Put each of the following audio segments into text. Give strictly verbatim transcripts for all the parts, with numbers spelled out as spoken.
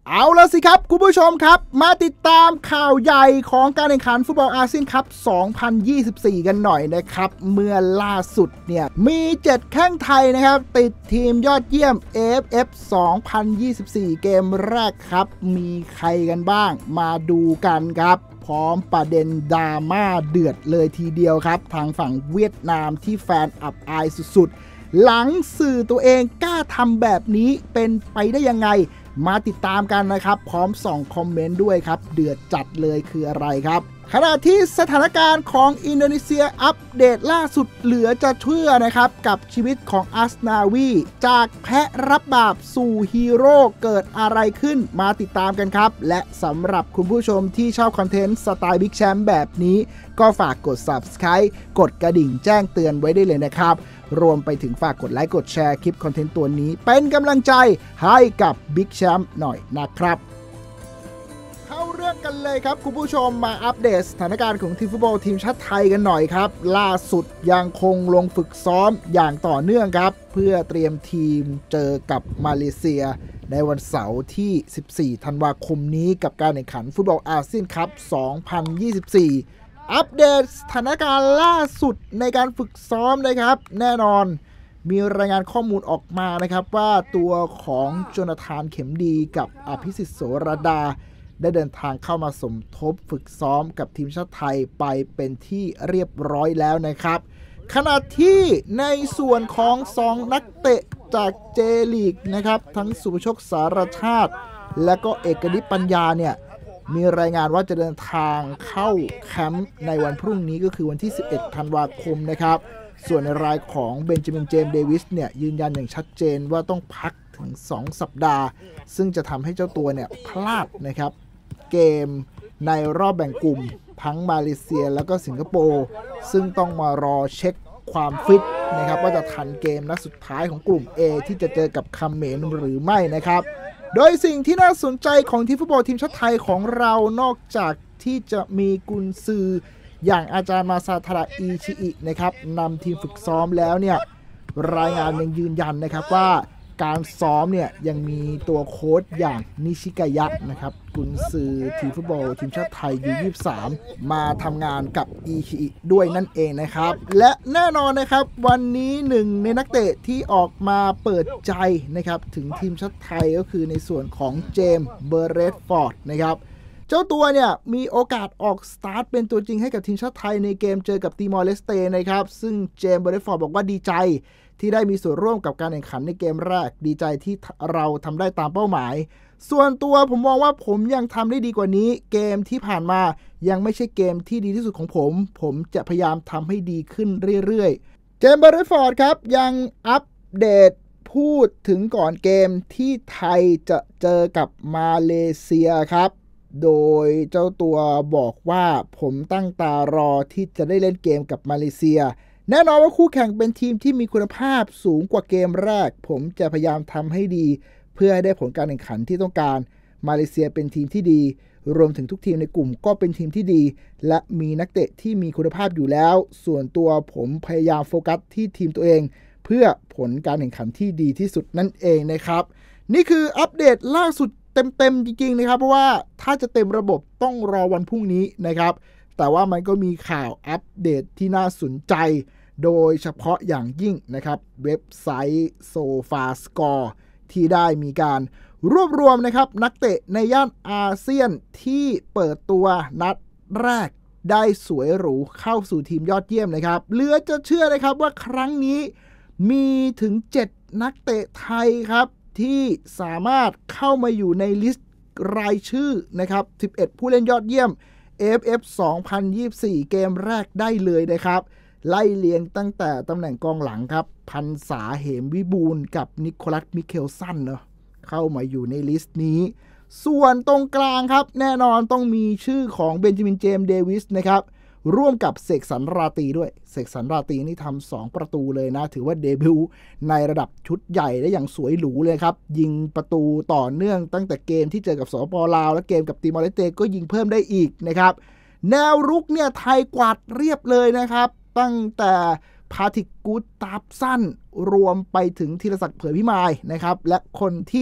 เอาละสิครับคุณผู้ชมครับมาติดตามข่าวใหญ่ของการแข่งขันฟุตบอลอาเซียนคัพ สองพันยี่สิบสี่ กันหน่อยนะครับเมื่อล่าสุดเนี่ยมีเจ็ดแข้งไทยนะครับติดทีมยอดเยี่ยม เอ เอฟ เอฟ สองพันยี่สิบสี่ เกมแรกครับมีใครกันบ้างมาดูกันครับพร้อมประเด็นดราม่าเดือดเลยทีเดียวครับทางฝั่งเวียดนามที่แฟนอับอายสุดๆหลังสื่อตัวเองกล้าทำแบบนี้เป็นไปได้ยังไงมาติดตามกันนะครับพร้อมส่องคอมเมนต์ด้วยครับเดือดจัดเลยคืออะไรครับขณะที่สถานการณ์ของอินโดนีเซียอัปเดตล่าสุดเหลือจะเชื่อนะครับกับชีวิตของอัสนาวีจากแพะรับบาปสู่ฮีโร่เกิดอะไรขึ้นมาติดตามกันครับและสำหรับคุณผู้ชมที่ชอบคอนเทนต์สไตล์บิ๊กแชมป์แบบนี้ก็ฝากกด ซับสไครบ์ กดกระดิ่งแจ้งเตือนไว้ได้เลยนะครับรวมไปถึงฝากกดไลค์กดแชร์คลิปคอนเทนต์ตัวนี้เป็นกำลังใจให้กับบิ๊กแชมป์หน่อยนะครับเข้าเรื่องกันเลยครับคุณผู้ชมมาอัปเดตสถานการณ์ของทีมฟุตบอลทีมชาติไทยกันหน่อยครับล่าสุดยังคงลงฝึกซ้อมอย่างต่อเนื่องครับเพื่อเตรียมทีมเจอกับมาเลเซียในวันเสาร์ที่สิบสี่ธันวาคมนี้กับการแข่งขันฟุตบอลอาเซียนคัพ สองพันยี่สิบสี่อัปเดตสถานการณ์ล่าสุดในการฝึกซ้อมนะครับแน่นอนมีรายงานข้อมูลออกมานะครับว่าตัวของโจนาธานเข็มดีกับอภิสิทธิ์โสรดาได้เดินทางเข้ามาสมทบฝึกซ้อมกับทีมชาติไทยไปเป็นที่เรียบร้อยแล้วนะครับขณะที่ในส่วนของสองนักเตะจากเจลีกนะครับทั้งสุภโชคสารชาติและก็เอกนิตปัญญาเนี่ยมีรายงานว่าจะเดินทางเข้าแคมป์ในวันพรุ่งนี้ก็คือวันที่สิบเอ็ดธันวาคมนะครับส่วนในรายของเบนจามินเจมส์เดวิสเนี่ยยืนยันอย่างชัดเจนว่าต้องพักถึงสองสัปดาห์ซึ่งจะทำให้เจ้าตัวเนี่ยพลาดนะครับเกมในรอบแบ่งกลุ่มทั้งมาเลเซียแล้วก็สิงคโปร์ซึ่งต้องมารอเช็คความฟิตนะครับว่าจะทันเกมนัดสุดท้ายของกลุ่ม A ที่จะเจอกับเขมรหรือไม่นะครับโดยสิ่งที่น่าสนใจของทีมฟุตบอลทีมชาติไทยของเรานอกจากที่จะมีกุนซืออย่างอาจารย์มาซาทาระอิชิอินะครับนำทีมฝึกซ้อมแล้วเนี่ยรายงานยังยืนยันนะครับว่าการซ้อมเนี่ยยังมีตัวโค้ชอย่างนิชิกายะนะครับกุนซือทีมฟุตบอลทีมชาติไทย ยู ยี่สิบสาม มาทำงานกับอิชิอิด้วยนั่นเองนะครับและแน่นอนนะครับวันนี้หนึ่งในนักเตะที่ออกมาเปิดใจนะครับถึงทีมชาติไทยก็คือในส่วนของเจมส์เบอร์เรตฟอร์ดนะครับเจ้าตัวเนี่ยมีโอกาสออกสตาร์ทเป็นตัวจริงให้กับทีมชาติไทยในเกมเจอกับติมอร์เลสเตนะครับซึ่งเจมส์เบอร์เรตฟอร์ดบอกว่าดีใจที่ได้มีส่วนร่วมกับการแข่งขันในเกมแรกดีใจที่เราทำได้ตามเป้าหมายส่วนตัวผมมองว่าผมยังทำได้ดีกว่านี้เกมที่ผ่านมายังไม่ใช่เกมที่ดีที่สุดของผมผมจะพยายามทำให้ดีขึ้นเรื่อยๆเจมส์เบอร์เรตฟอร์ดครับยังอัปเดตพูดถึงก่อนเกมที่ไทยจะเจอกับมาเลเซียครับโดยเจ้าตัวบอกว่าผมตั้งตารอที่จะได้เล่นเกมกับมาเลเซียแน่นอนว่าคู่แข่งเป็นทีมที่มีคุณภาพสูงกว่าเกมแรกผมจะพยายามทำให้ดีเพื่อให้ได้ผลการแข่งขันที่ต้องการมาเลเซียเป็นทีมที่ดีรวมถึงทุกทีมในกลุ่มก็เป็นทีมที่ดีและมีนักเตะที่มีคุณภาพอยู่แล้วส่วนตัวผมพยายามโฟกัสที่ทีมตัวเองเพื่อผลการแข่งขันที่ดีที่สุดนั่นเองนะครับนี่คืออัปเดตล่าสุดเต็มๆจริงๆนะครับเพราะว่าถ้าจะเต็มระบบต้องรอวันพรุ่งนี้นะครับแต่ว่ามันก็มีข่าวอัปเดตที่น่าสนใจโดยเฉพาะอย่างยิ่งนะครับเว็บไซต์โซฟาสกอร์ที่ได้มีการรวบรวมนะครับนักเตะในย่านอาเซียนที่เปิดตัวนัดแรกได้สวยหรูเข้าสู่ทีมยอดเยี่ยมนะครับเหลือจะเชื่อนะครับว่าครั้งนี้มีถึงเจ็ดนักเตะไทยครับที่สามารถเข้ามาอยู่ในลิสต์รายชื่อนะครับสิบเอ็ดผู้เล่นยอดเยี่ยม เอ เอฟ เอฟ สองพันยี่สิบสี่ เกมแรกได้เลยนะครับไล่เลียงตั้งแต่ตำแหน่งกองหลังครับพันษาเหมวิบูลย์กับนิโคลัสมิเคลสันเนาะเข้ามาอยู่ในลิสต์นี้ส่วนตรงกลางครับแน่นอนต้องมีชื่อของเบนจามินเจมส์เดวิสนะครับร่วมกับเสกสรรราตรีด้วยเสกสรรราตรีนี่ทำสองประตูเลยนะถือว่าเดบิวต์ในระดับชุดใหญ่ได้อย่างสวยหรูเลยครับยิงประตูต่อเนื่องตั้งแต่เกมที่เจอกับสปป.ลาวและเกมกับติมอร์เลสเตก็ยิงเพิ่มได้อีกนะครับแนวรุกเนี่ยไทยกวาดเรียบเลยนะครับตั้งแต่พาทิกกูดตาบสั้นรวมไปถึงธีรศักดิ์เผยพิมายนะครับและคนที่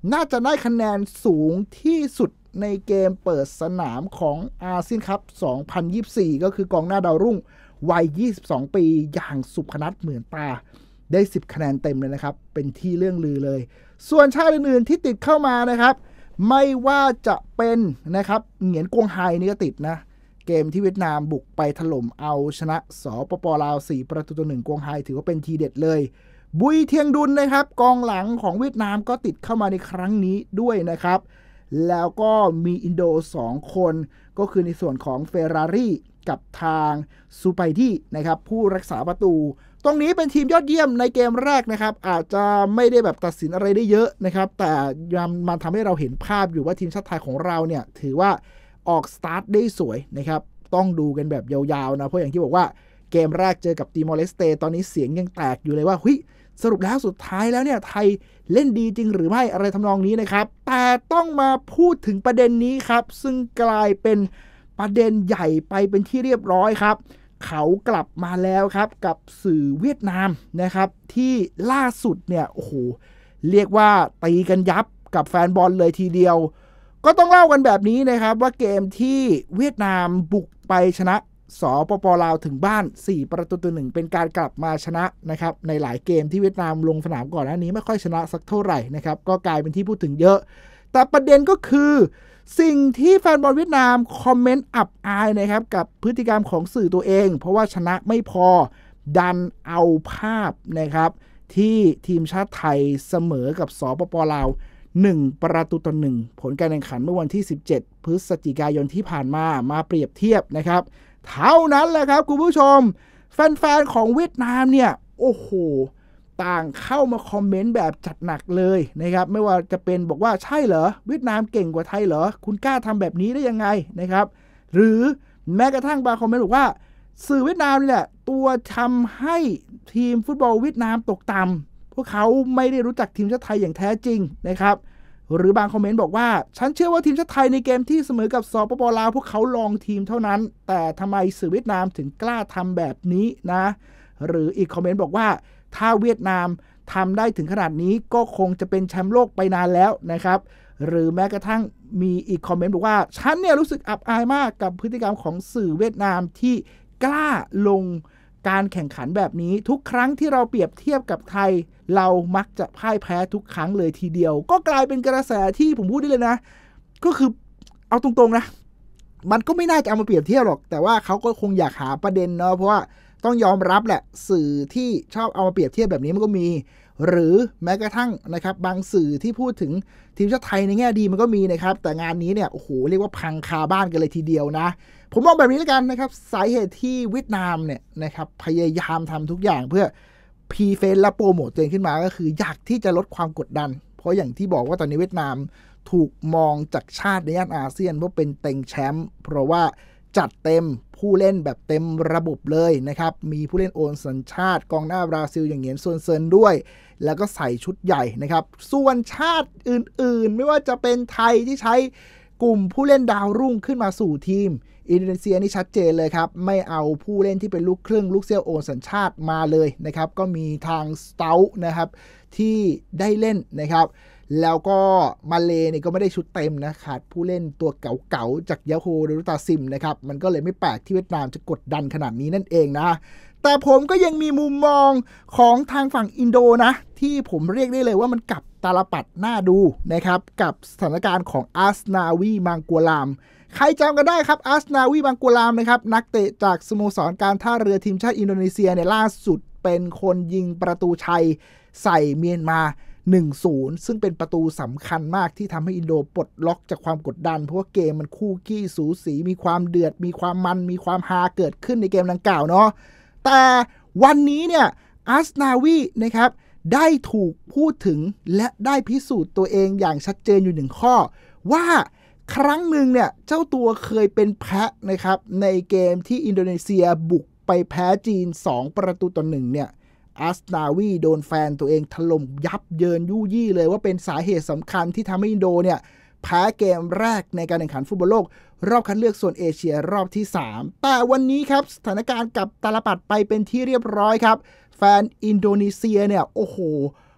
น่าจะได้คะแนนสูงที่สุดในเกมเปิดสนามของอาเซียนคัพสองพันยี่สิบสี่ก็คือกองหน้าดาวรุ่งวัยยี่สิบสองปีอย่างสุพนัทเหมือนตาได้สิบคะแนนเต็มเลยนะครับเป็นที่เรื่องลือเลยส่วนชาติอื่นๆที่ติดเข้ามานะครับไม่ว่าจะเป็นนะครับเหงียนกวงไฮนี่ก็ติดนะเกมที่เวียดนามบุกไปถล่มเอาชนะสปป.ลาวสี่ประตูต่อหนึ่งกวงไฮถือว่าเป็นทีเด็ดเลยบุยเทียงดุลนะครับกองหลังของเวียดนามก็ติดเข้ามาในครั้งนี้ด้วยนะครับแล้วก็มีอินโดสองคนก็คือในส่วนของเฟอร์รารี่กับทางซูไปดี้นะครับผู้รักษาประตูตรงนี้เป็นทีมยอดเยี่ยมในเกมแรกนะครับอาจจะไม่ได้แบบตัดสินอะไรได้เยอะนะครับแต่มันทำให้เราเห็นภาพอยู่ว่าทีมชาติไทยของเราเนี่ยถือว่าออกสตาร์ทได้สวยนะครับต้องดูกันแบบยาวๆนะเพราะอย่างที่บอกว่าเกมแรกเจอกับติมอร์เลสเตตอนนี้เสียงยังแตกอยู่เลยว่าเฮ้ยสรุปแล้วสุดท้ายแล้วเนี่ยไทยเล่นดีจริงหรือไม่อะไรทำนองนี้นะครับแต่ต้องมาพูดถึงประเด็นนี้ครับซึ่งกลายเป็นประเด็นใหญ่ไปเป็นที่เรียบร้อยครับเขากลับมาแล้วครับกับสื่อเวียดนามนะครับที่ล่าสุดเนี่ยโอ้โหเรียกว่าตีกันยับกับแฟนบอลเลยทีเดียวก็ต้องเล่ากันแบบนี้นะครับว่าเกมที่เวียดนามบุกไปชนะสปป.ลาวถึงบ้านสี่ประตูต่อหนึ่งเป็นการกลับมาชนะนะครับในหลายเกมที่เวียดนามลงสนามก่อนหน้านี้ไม่ค่อยชนะสักเท่าไหร่นะครับก็กลายเป็นที่พูดถึงเยอะแต่ประเด็นก็คือสิ่งที่แฟนบอลเวียดนามคอมเมนต์อับอายนะครับกับพฤติกรรมของสื่อตัวเองเพราะว่าชนะไม่พอดันเอาภาพนะครับที่ทีมชาติไทยเสมอกับสปป.ลาวหนึ่งประตูต่อหนึ่งผลการแข่งขันเมื่อวันที่สิบเจ็ดพฤศจิกายนที่ผ่านมามาเปรียบเทียบนะครับเท่านั้นแหละครับคุณผู้ชมแฟนๆของเวียดนามเนี่ยโอ้โหต่างเข้ามาคอมเมนต์แบบจัดหนักเลยนะครับไม่ว่าจะเป็นบอกว่าใช่เหรอเวียดนามเก่งกว่าไทยเหรอคุณกล้าทำแบบนี้ได้ยังไงนะครับหรือแม้กระทั่งบางคอมเมนต์บอกว่าสื่อเวียดนามนี่แหละตัวทำให้ทีมฟุตบอลเวียดนามตกต่ำพวกเขาไม่ได้รู้จักทีมชาติไทยอย่างแท้จริงนะครับหรือบางคอมเมนต์บอกว่าฉันเชื่อว่าทีมชาติไทยในเกมที่เสมอกับสปป.ลาวพวกเขาลองทีมเท่านั้นแต่ทำไมสื่อเวียดนามถึงกล้าทำแบบนี้นะหรืออีกคอมเมนต์บอกว่าถ้าเวียดนามทำได้ถึงขนาดนี้ก็คงจะเป็นแชมป์โลกไปนานแล้วนะครับหรือแม้กระทั่งมีอีกคอมเมนต์บอกว่าฉันเนี่ยรู้สึกอับอายมากกับพฤติกรรมของสื่อเวียดนามที่กล้าลงการแข่งขันแบบนี้ทุกครั้งที่เราเปรียบเทียบกับไทยเรามักจะพ่ายแพ้ทุกครั้งเลยทีเดียวก็กลายเป็นกระแสที่ผมพูดได้เลยนะก็คือเอาตรงๆนะมันก็ไม่น่าจะเอามาเปรียบเทียบหรอกแต่ว่าเขาก็คงอยากหาประเด็นเนาะเพราะว่าต้องยอมรับแหละสื่อที่ชอบเอามาเปรียบเทียบแบบนี้มันก็มีหรือแม้กระทั่งนะครับบางสื่อที่พูดถึงทีมชาติไทยในแง่ดีมันก็มีนะครับแต่งานนี้เนี่ยโอ้โหเรียกว่าพังคาบ้านกันเลยทีเดียวนะผมมองแบบนี้แล้วกันนะครับสาเหตุที่เวียดนามเนี่ยนะครับพยายามทำทุกอย่างเพื่อพรีเฟซและโปรโมทตัวเองขึ้นมาก็คืออยากที่จะลดความกดดันเพราะอย่างที่บอกว่าตอนนี้เวียดนามถูกมองจากชาติในย่านอาเซียนว่าเป็นเต็งแชมป์เพราะว่าจัดเต็มผู้เล่นแบบเต็มระบบเลยนะครับมีผู้เล่นโอนสัญชาติกองหน้าบราซิลอย่างเหงียนซวนเซินด้วยแล้วก็ใส่ชุดใหญ่นะครับส่วนชาติอื่นๆไม่ว่าจะเป็นไทยที่ใช้กลุ่มผู้เล่นดาวรุ่งขึ้นมาสู่ทีมอินโดนีเซียนี่ชัดเจนเลยครับไม่เอาผู้เล่นที่เป็นลูกครึ่งลูกเซี่ยวโอนสัญชาติมาเลยนะครับก็มีทางสเตลนะครับที่ได้เล่นนะครับแล้วก็มาเลเนี่ยก็ไม่ได้ชุดเต็มนะขาดผู้เล่นตัวเก่าๆจากยาโฮเดรุตาซิมนะครับมันก็เลยไม่แปลกที่เวียดนามจะกดดันขนาดนี้นั่นเองนะแต่ผมก็ยังมีมุมมองของทางฝั่งอินโดนะที่ผมเรียกได้เลยว่ามันกลับตาลปัดหน้าดูนะครับกับสถานการณ์ของอัสนาวีมังกัวลามใครจำกันได้ครับอัสนาวีมังกัวลามนะครับนักเตะจากสโมสรการท่าเรือทีมชาติอินโดนีเซียเนี่ยล่าสุดเป็นคนยิงประตูชัยใส่เมียนมา หนึ่งศูนย์ ซึ่งเป็นประตูสำคัญมากที่ทำให้อินโดปลดล็อกจากความกดดันเพราะว่าเกมมันคู่ขี้สูสีมีความเดือดมีความมันมีความฮาเกิดขึ้นในเกมดังกล่าวเนาะแต่วันนี้เนี่ยอัสนาวีนะครับได้ถูกพูดถึงและได้พิสูจน์ตัวเองอย่างชัดเจนอยู่หนึ่งข้อว่าครั้งหนึ่งเนี่ยเจ้าตัวเคยเป็นแพ้นะครับในเกมที่อินโดนีเซียบุกไปแพ้จีนสองประตูต่อหนึ่งเนี่ยอัสนาวีโดนแฟนตัวเองถล่มยับเยินยู่ยี่เลยว่าเป็นสาเหตุสำคัญที่ทำให้อินโดเนี่ยแพ้เกมแรกในการแข่งขันฟุตบอลโลกรอบคัดเลือกโซนเอเชียรอบที่สามแต่วันนี้ครับสถานการณ์กับตาลปัดไปเป็นที่เรียบร้อยครับแฟนอินโดนีเซียเนี่ยโอ้โห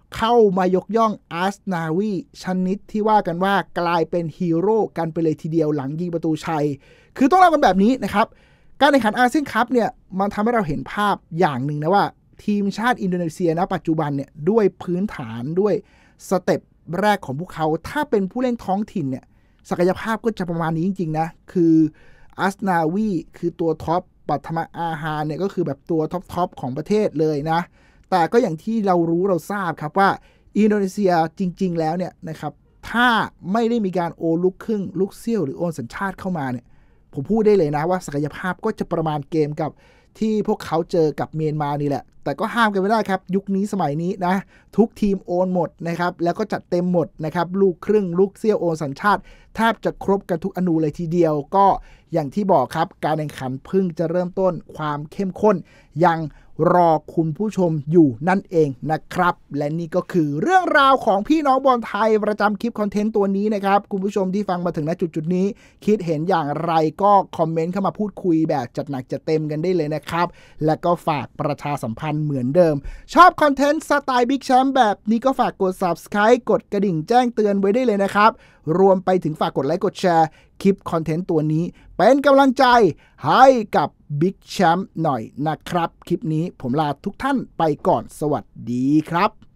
เข้ามายกย่องอาร์สนาวีชนิดที่ว่ากันว่ากลายเป็นฮีโร่กันไปเลยทีเดียวหลังยิงประตูชัยคือต้องเล่ากันแบบนี้นะครับการแข่งขันอาเซียนคัพเนี่ยมันทำให้เราเห็นภาพอย่างหนึ่งนะว่าทีมชาติอินโดนีเซียณปัจจุบันเนี่ยด้วยพื้นฐานด้วยสเต็ปแรกของพวกเขาถ้าเป็นผู้เล่นท้องถิ่นเนี่ยศักยภาพก็จะประมาณนี้จริงๆนะคืออาร์สนาวีคือตัวท็อปปัทมอาหารเนี่ยก็คือแบบตัวท็อปๆของประเทศเลยนะแต่ก็อย่างที่เรารู้เราทราบครับว่าอินโดนีเซียจริงๆแล้วเนี่ยนะครับถ้าไม่ได้มีการโอลูกครึ่งลูกเซี่ยวหรือโอนสัญชาติเข้ามาเนี่ยผมพูดได้เลยนะว่าศักยภาพก็จะประมาณเกมกับที่พวกเขาเจอกับเมียนมานี่แหละแต่ก็ห้ามกันไม่ได้ครับยุคนี้สมัยนี้นะทุกทีมโอนหมดนะครับแล้วก็จัดเต็มหมดนะครับลูกครึ่งลูกเซี่ยวโอนสัญชาติแทบจะครบกันทุกอนูเลยทีเดียวก็อย่างที่บอกครับการแข่งขันเพิ่งจะเริ่มต้นความเข้มข้นยังรอคุณผู้ชมอยู่นั่นเองนะครับและนี่ก็คือเรื่องราวของพี่น้องบอลไทยประจำคลิปคอนเทนต์ตัวนี้นะครับคุณผู้ชมที่ฟังมาถึงณจุดๆนี้คิดเห็นอย่างไรก็คอมเมนต์เข้ามาพูดคุยแบบจัดหนักจัดเต็มกันได้เลยนะครับและก็ฝากประชาสัมพันธ์เหมือนเดิมชอบคอนเทนต์สไตล์บิ๊กแชมป์แบบนี้ก็ฝากกด ซับสไครบ์ กดกระดิ่งแจ้งเตือนไว้ได้เลยนะครับรวมไปถึงฝากกดไลค์กดแชร์คลิปคอนเทนต์ตัวนี้เป็นกำลังใจให้กับบิ๊กแชมป์หน่อยนะครับคลิปนี้ผมลาทุกท่านไปก่อนสวัสดีครับ